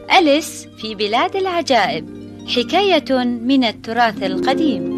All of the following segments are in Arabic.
أليس في بلاد العجائب، حكاية من التراث القديم.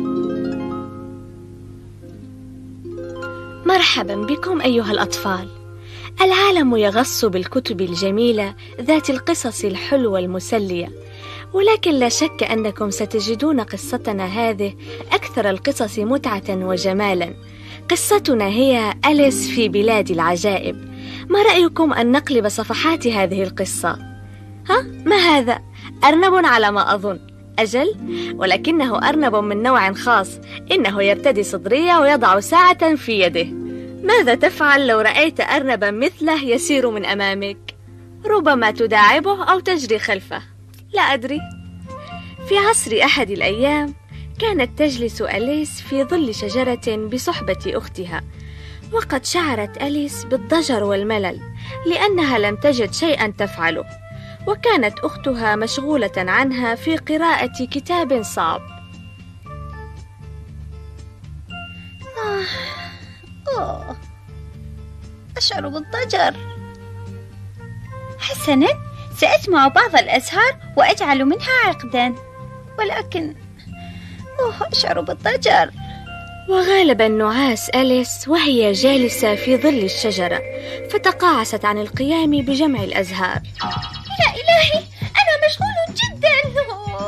مرحبا بكم أيها الأطفال. العالم يغص بالكتب الجميلة ذات القصص الحلوة المسلية، ولكن لا شك أنكم ستجدون قصتنا هذه أكثر القصص متعة وجمالا. قصتنا هي أليس في بلاد العجائب. ما رأيكم أن نقلب صفحات هذه القصة؟ ما هذا؟ أرنب على ما أظن. أجل، ولكنه أرنب من نوع خاص. إنه يرتدي صدرية ويضع ساعة في يده. ماذا تفعل لو رأيت أرنبا مثله يسير من أمامك؟ ربما تداعبه أو تجري خلفه، لا أدري. في عصر أحد الأيام كانت تجلس أليس في ظل شجرة بصحبة أختها، وقد شعرت أليس بالضجر والملل لأنها لم تجد شيئا تفعله، وكانت أختها مشغولة عنها في قراءة كتاب صعب. أشعر بالضجر. حسنا، سأجمع بعض الأزهار وأجعل منها عقدا، ولكن أشعر بالضجر. وغالب النعاس أليس وهي جالسة في ظل الشجرة، فتقاعست عن القيام بجمع الأزهار. يا إلهي، أنا مشغول جدا.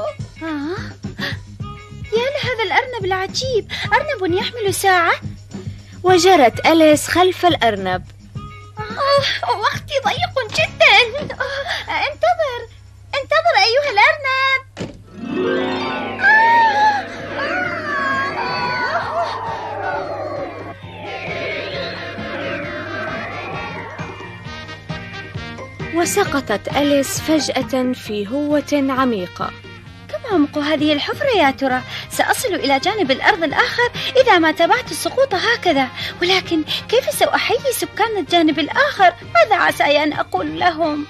يا لهذا الأرنب العجيب، أرنب يحمل ساعة. وجرت أليس خلف الأرنب. وقتي ضيق جدا. انتظر أيها الأرنب. وسقطت أليس فجأة في هوة عميقة. كم عمق هذه الحفرة يا ترى؟ سأصل إلى جانب الأرض الآخر إذا ما تابعت السقوط هكذا، ولكن كيف سأحيي سكان الجانب الآخر؟ ماذا عسى أن أقول لهم؟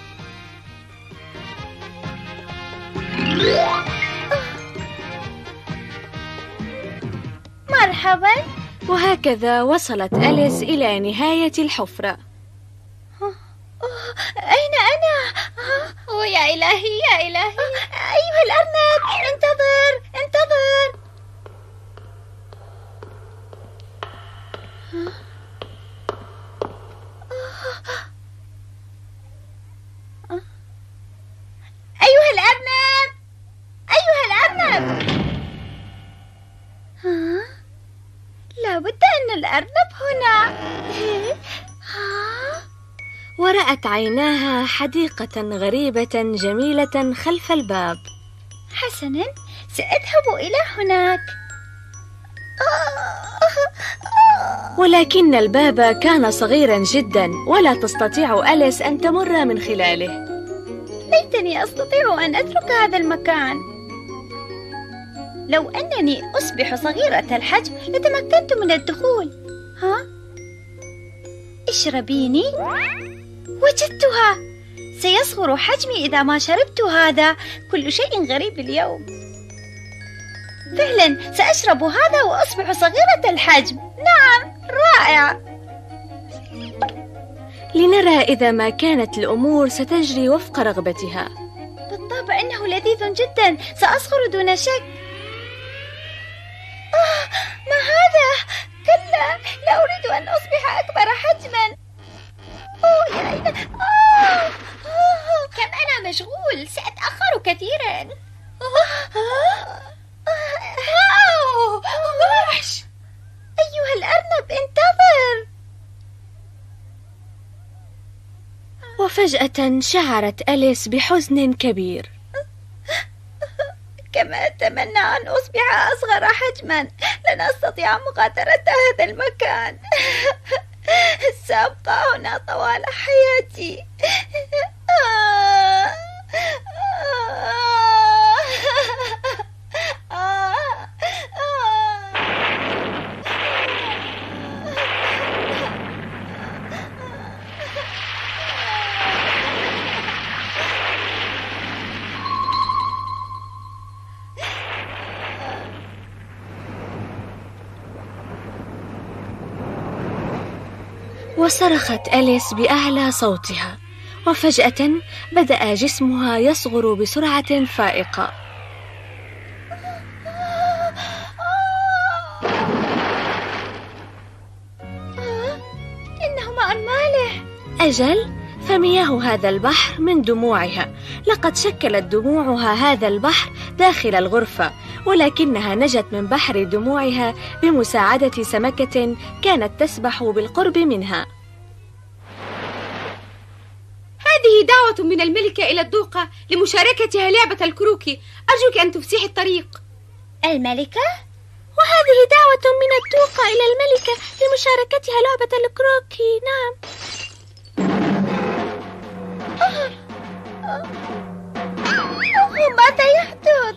مرحبا. وهكذا وصلت أليس إلى نهاية الحفرة. أين أنا؟ يا إلهي يا إلهي. أيها الأرنب، انتظر. أيها الأرنب. لا بد أن الأرنب هنا. ورأت عيناها حديقة غريبة جميلة خلف الباب. حسنا، سأذهب إلى هناك. ولكن الباب كان صغيرا جدا، ولا تستطيع أليس أن تمر من خلاله. ليتني أستطيع أن أترك هذا المكان. لو أنني أصبح صغيرة الحجم لتمكنت من الدخول. اشربيني. وجدتها. سيصغر حجمي إذا ما شربت هذا. كل شيء غريب اليوم. فعلا سأشرب هذا وأصبح صغيرة الحجم. نعم، رائع. لنرى إذا ما كانت الأمور ستجري وفق رغبتها. بالطبع إنه لذيذ جدا. سأصغر دون شك. ما هذا؟ كلا، لا أريد أن أصبح أكبر حجما. يا إلهي. كم أنا مشغول، سأتأخر كثيرا. وحش. أيها الأرنب، انتظر. وفجأة شعرت أليس بحزن كبير. كما أتمنى أن أصبح أصغر حجما، لن أستطيع مغادرة هذا المكان. سأبقى هنا طوال حياتي. وصرخت أليس بأعلى صوتها، وفجأة بدأ جسمها يصغر بسرعة فائقة. إنه ماء مالح. أجل، فمياه هذا البحر من دموعها. لقد شكلت دموعها هذا البحر داخل الغرفة، ولكنها نجت من بحر دموعها بمساعدة سمكة كانت تسبح بالقرب منها. هذه دعوة من الملكة إلى الدوقة لمشاركتها لعبة الكروكي. أرجوك أن تفسحي الطريق. الملكة؟ وهذه دعوة من الدوقة إلى الملكة لمشاركتها لعبة الكروكي. نعم. ماذا يحدث؟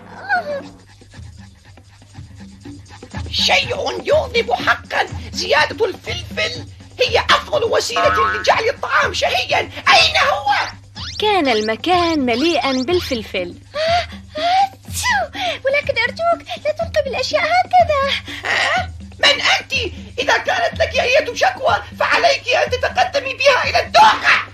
شيء يغضب حقا. زيادة الفلفل هي أفضل وسيلة لجعل الطعام شهيا. أين هو؟ كان المكان مليئا بالفلفل. ولكن أرجوك لا تلقي بالأشياء هكذا. من أنت؟ إذا كانت لك أي شكوى فعليك أن تتقدمي بها إلى الدوقة.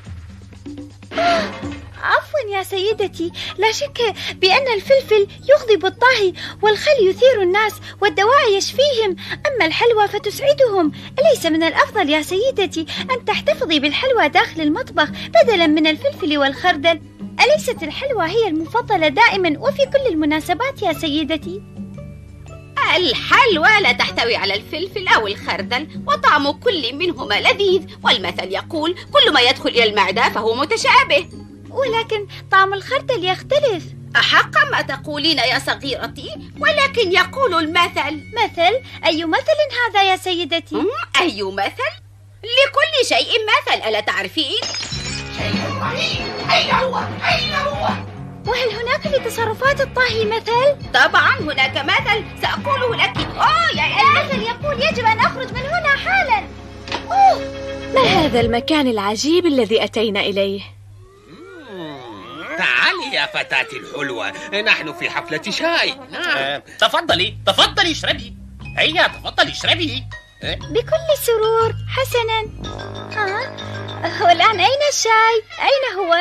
عفوا يا سيدتي، لا شك بأن الفلفل يغضب الطاهي، والخل يثير الناس، والدواء يشفيهم، أما الحلوى فتسعدهم. أليس من الأفضل يا سيدتي أن تحتفظي بالحلوى داخل المطبخ بدلا من الفلفل والخردل؟ أليست الحلوى هي المفضلة دائما وفي كل المناسبات يا سيدتي؟ الحلوى لا تحتوي على الفلفل أو الخردل، وطعم كل منهما لذيذ، والمثل يقول كل ما يدخل إلى المعدة فهو متشابه. ولكن طعم الخردل يختلف. أحق ما تقولين يا صغيرتي، ولكن يقول المثل. مثل؟ أي مثل هذا يا سيدتي؟ أي مثل؟ لكل شيء مثل، ألا تعرفين؟ شيء رهيب. أين هو؟ أين هو؟ وهل هناك لتصرفات الطاهي مثل؟ طبعا هناك مثل، سأقوله لك. المثل يقول يجب أن أخرج من هنا حالا. ما هذا المكان العجيب الذي أتينا إليه؟ تعالي يا فتاة الحلوة، نحن في حفلة شاي. تفضلي تفضلي اشربي. هيا تفضلي اشربي. بكل سرور. حسنا. والآن أين الشاي؟ أين هو؟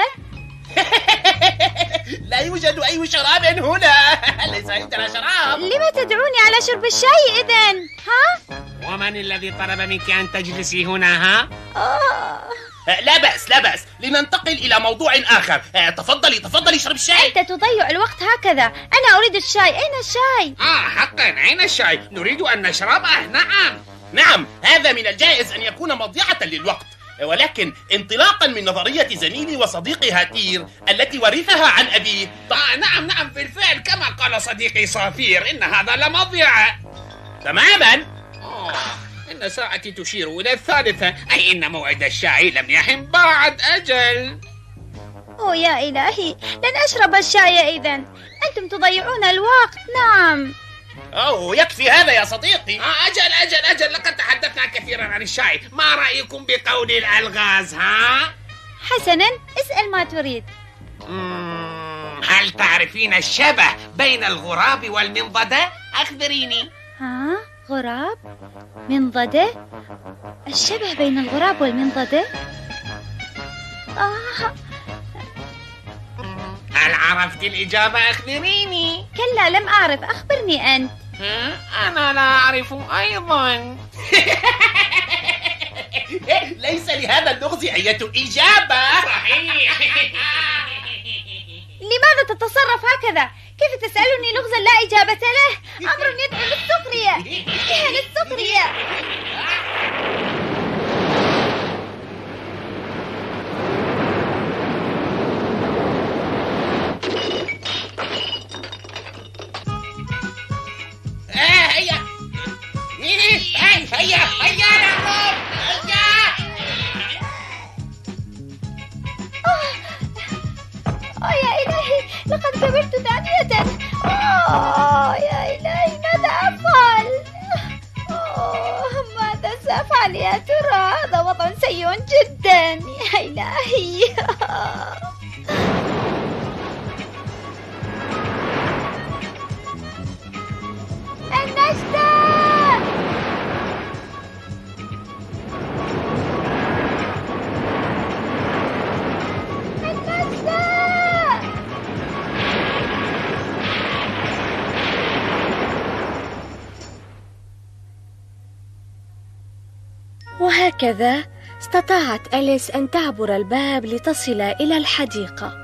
لا يوجد أي شراب هنا. ليس عندنا شراب. لما تدعوني على شرب الشاي إذن؟ ومن الذي طلب منك أن تجلسي هنا؟ لا بأس لا بأس، لننتقل إلى موضوع آخر. تفضلي اشرب الشاي. أنت تضيع الوقت هكذا. أنا أريد الشاي. أين الشاي؟ حقا، أين الشاي؟ نريد أن نشربه. نعم، هذا من الجائز أن يكون مضيعة للوقت، ولكن انطلاقا من نظرية زميلي وصديقي هاتير التي ورثها عن أبيه. نعم بالفعل، كما قال صديقي صافير، إن هذا لمضيعة تماما. إن ساعتي تشير إلى 3، أي إن موعد الشاي لم يحن بعد. أجل. يا إلهي، لن أشرب الشاي إذن. أنتم تضيعون الوقت. نعم. يكفي هذا يا صديقي. أجل، لقد تحدثنا كثيرا عن الشاي. ما رأيكم بقول الألغاز؟ حسنا، اسأل ما تريد. هل تعرفين الشبه بين الغراب والمنضدة؟ أخبريني. غراب؟ منضدة؟ الشبه بين الغراب والمنضدة؟ هل عرفت الإجابة؟ أخبريني. كلا، لم أعرف. أخبرني أنت. أنا لا أعرف أيضا. ليس لهذا اللغز أي إجابة. صحيح. لماذا تتصرف هكذا؟ كيف تسألني لغزا لا إجابة له؟ أمر يدعو للسخرية. للسخرية. هيا يا إلهي، لقد كبرت ثانية. يا إلهي، ماذا أفعل؟ ماذا سأفعل يا ترى؟ هذا وضع سيء جدا. يا إلهي. النجدة. وهكذا استطاعت أليس أن تعبر الباب لتصل إلى الحديقة.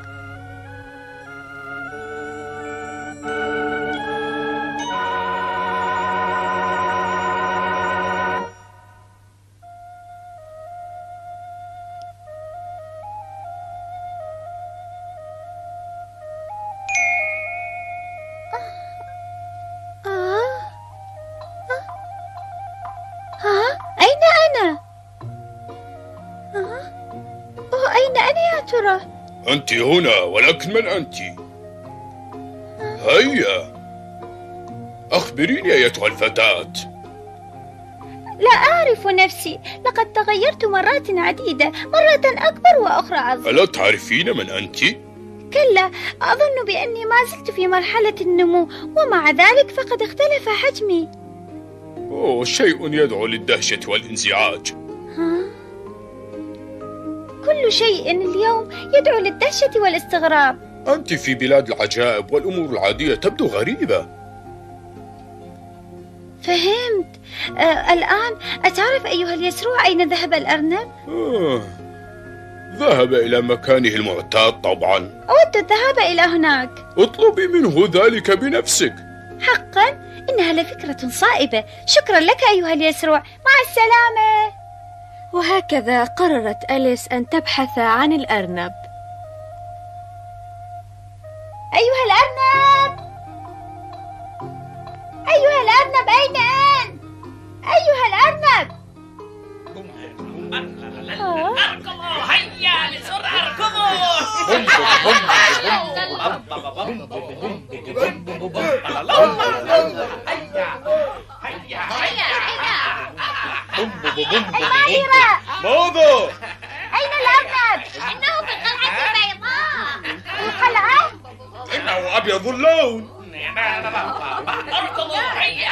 أين أنا؟ أين أنا يا ترى؟ أنت هنا، ولكن من أنت؟ هيا أخبريني أيتها الفتاة. لا أعرف نفسي، لقد تغيرت مرات عديدة، مرة أكبر وأخرى أصغر. ألا تعرفين من أنت؟ كلا، أظن بأني ما زلت في مرحلة النمو، ومع ذلك فقد اختلف حجمي. شيء يدعو للدهشة والانزعاج. كل شيء اليوم يدعو للدهشة والاستغراب. أنت في بلاد العجائب، والأمور العادية تبدو غريبة. فهمت. الآن أتعرف أيها اليسروع أين ذهب الأرنب؟ ذهب إلى مكانه المعتاد طبعا. أود الذهاب إلى هناك. اطلبي منه ذلك بنفسك. حقا؟ إنها لفكرة صائبة. شكرا لك أيها اليسروع، مع السلامة. وهكذا قررت أليس أن تبحث عن الأرنب. أيها الأرنب، أيها الأرنب، أين أنت؟ أيها الأرنب. اركضوا، هيا بسرعة اركضوا. الماهرة، ماذا؟ أين الأرنب؟ إنه في القلعة البيضاء. القلعة؟ إنه أبيض اللون. اركضوا، هيا.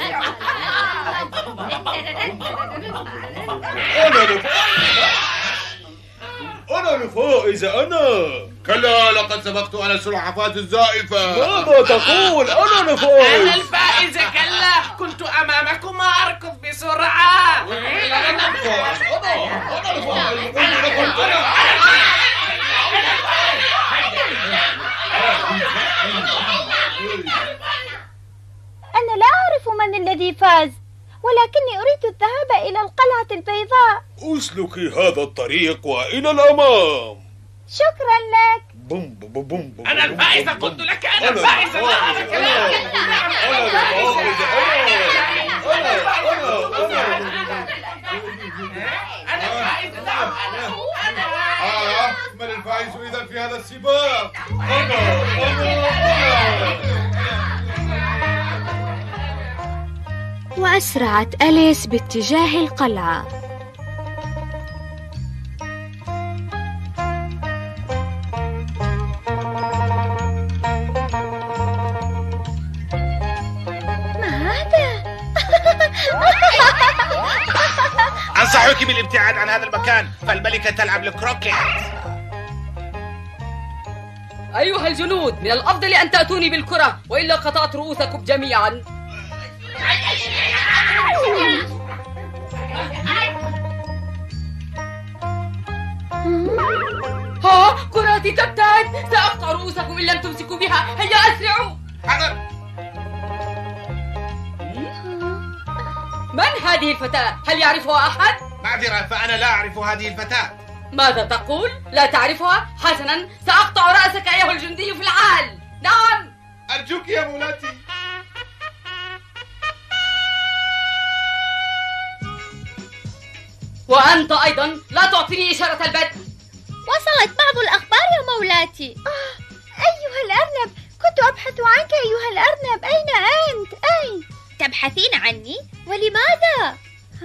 أنا الفائز. أنا كلا، لقد سبقت على السلحفاة الزائفة. ماذا تقول؟ أنا الفائز. أنا الفائز. كلا، كنت أمامكما أركض بسرعة. أنا لا أعرف من الذي فاز، ولكني أريد الذهاب إلى القلعة البيضاء. اسلكي هذا الطريق وإلى الأمام. شكرا لك. بوم بوم بوم بوم. أنا الفائز، قلت لك أنا الفائز. من الفائز إذا في هذا السباق؟ وأسرعت أليس باتجاه القلعة. ما هذا؟ أنصحك بالابتعاد عن هذا المكان، فالملكة تلعب الكروكيت. أيها الجنود، من الأفضل أن تأتوني بالكرة، وإلا قطعت رؤوسكم جميعا. كراتي تبتعد، سأقطع رؤوسكم إن لم تمسكوا بها. هيا أسرعوا. حاضر. من هذه الفتاة؟ هل يعرفها أحد؟ معذرة، فأنا لا أعرف هذه الفتاة. ماذا تقول؟ لا تعرفها؟ حسنا، سأقطع رأسك أيها الجندي في العال. نعم. أرجوك يا مولاتي. وأنت أيضا لا تعطيني إشارة البدء. وصلت بعض الأخبار يا مولاتي. أيها الأرنب، كنت أبحث عنك أيها الأرنب. أين أنت؟ أين؟ تبحثين عني؟ ولماذا؟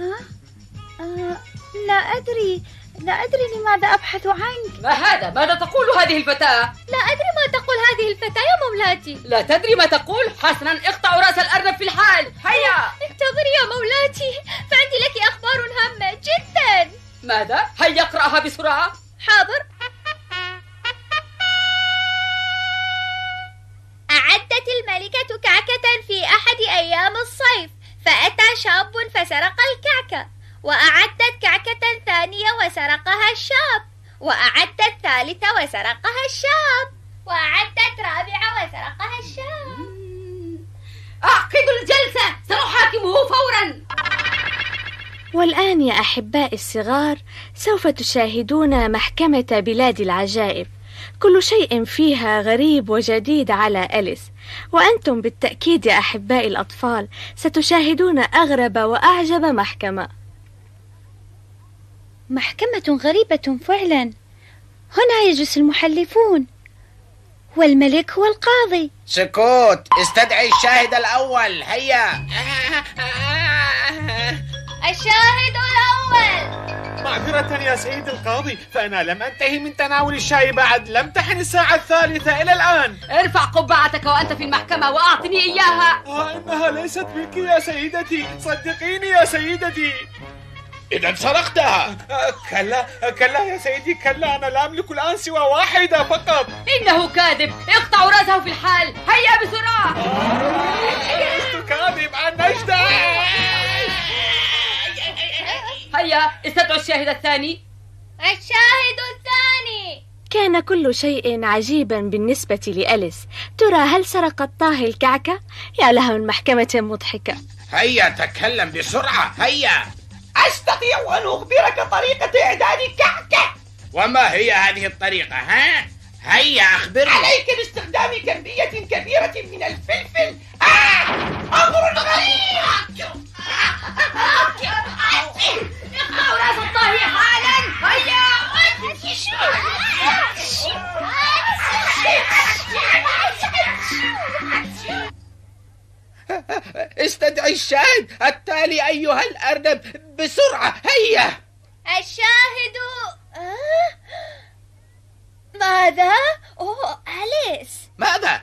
لا أدري لماذا أبحث عنك. ما هذا؟ ماذا تقول هذه الفتاة؟ لا أدري ما تقول هذه الفتاة يا مولاتي. لا تدري ما تقول؟ حسنا، اقطعوا رأس الأرنب في الحال. هيا. انتظري يا مولاتي، فعندي لك أخبار هامة جدا. ماذا؟ هيا اقرأها بسرعة. حاضر. أعدت الملكة كعكة في أحد أيام الصيف، فأتى شاب فسرق الكعكة، وأعدت كعكة ثانية وسرقها الشاب، وأعدت ثالثة وسرقها الشاب، وأعدت رابعة وسرقها الشاب. أعقدوا الجلسة، سنحاكمه فورا. والآن يا أحبائي الصغار سوف تشاهدون محكمة بلاد العجائب، كل شيء فيها غريب وجديد على أليس، وأنتم بالتأكيد يا أحبائي الأطفال ستشاهدون أغرب وأعجب محكمة. محكمة غريبة فعلا. هنا يجلس المحلفون والملك هو القاضي. سكوت، استدعي الشاهد الأول. هيا. الشاهد الأول. معذرة يا سيد القاضي، فأنا لم أنتهي من تناول الشاي بعد، لم تحن الساعة الثالثة إلى الآن. ارفع قبعتك وأنت في المحكمة وأعطني إياها. إنها ليست منك يا سيدتي، صدقيني يا سيدتي. إذا سرقتها. كلا يا سيدي، كلا، أنا لا أملك الآن سوى واحدة فقط. إنه كاذب، اقطعوا رأسه في الحال، هيا بسرعة. لست كاذب، أنا نجدة. هيا استدعوا الشاهد الثاني. الشاهد الثاني. كان كل شيء عجيبا بالنسبة لأليس. ترى هل سرقت طاهي الكعكة؟ يا لها من محكمة مضحكة. هيا تكلم بسرعة. هيا. أستطيع أن أخبرك طريقة إعداد كعكة. وما هي هذه الطريقة؟ هيا أخبرني. عليك باستخدام كمية كبيرة من الفلفل. أمر غريب. اقطعوا رأس الطاهي حالا، هيا. استدعي الشاهد التالي أيها الأرنب بسرعة. هيا. الشاهد. ماذا؟ أوه، أليس. ماذا؟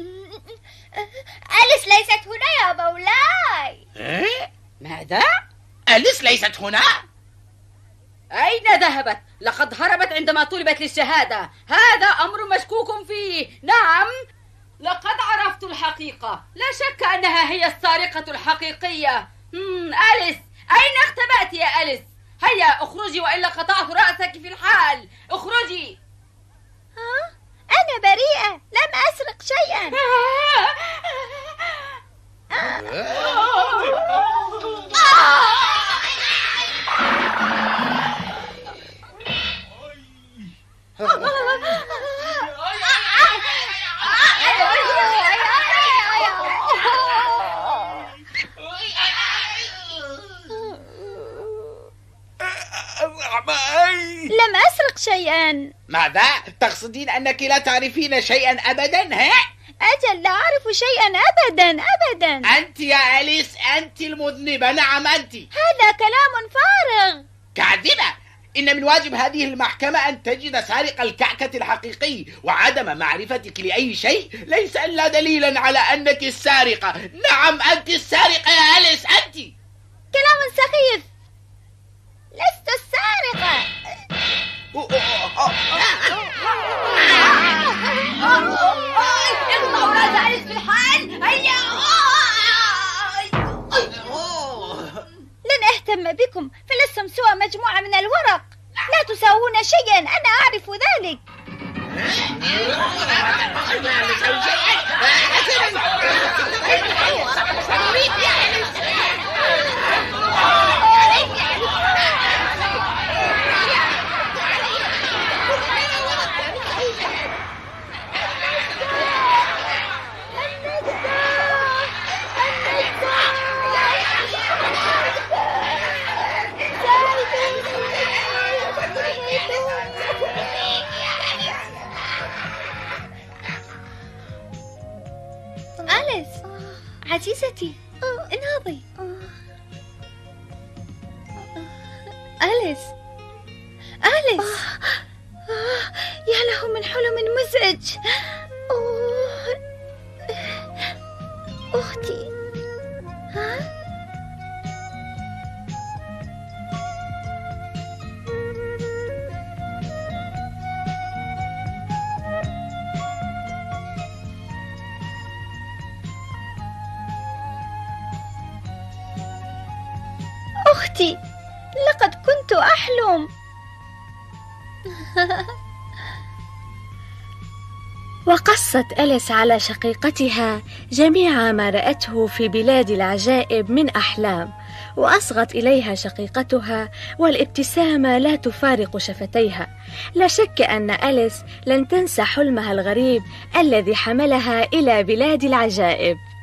أليس ليست هنا يا مولاي. ماذا؟ أليس ليست هنا؟ أين ذهبت؟ لقد هربت عندما طلبت للشهادة. هذا أمر مشكوك فيه. نعم، لقد عرفت الحقيقة. لا شك أنها هي السارقة الحقيقية. أليس، أين اختبأت يا أليس؟ هيا اخرجي وإلا قطعت رأسك في الحال. اخرجي. أنا بريئة، لم أسرق شيئا. لم أسرق شيئا. ماذا؟ تقصدين أنك لا تعرفين شيئا أبدا؟ أجل، لا أعرف شيئا أبدا أبدا. أنت يا أليس، أنت المذنبة. نعم أنت. هذا كلام فارغ. كاذبة. إن من واجب هذه المحكمة أن تجد سارق الكعكة الحقيقي، وعدم معرفتك لأي شيء ليس إلا دليلا على أنك السارقة. نعم أنت السارقة يا أليس، أنت. كلام سخيف، لست السارقة. اقطعوا رأس أليس في الحال، هيا. لن أهتم بكم، فلستم سوى مجموعة من الورق، لا تساوون شيئا، أنا أعرف ذلك. أليس عزيزتي، انهضي. أليس، أليس، يا له من حلم مزعج. أختي. أختي، لقد كنت أحلم. وقصت أليس على شقيقتها جميع ما رأته في بلاد العجائب من أحلام، وأصغت إليها شقيقتها والابتسامة لا تفارق شفتيها. لا شك أن أليس لن تنسى حلمها الغريب الذي حملها إلى بلاد العجائب.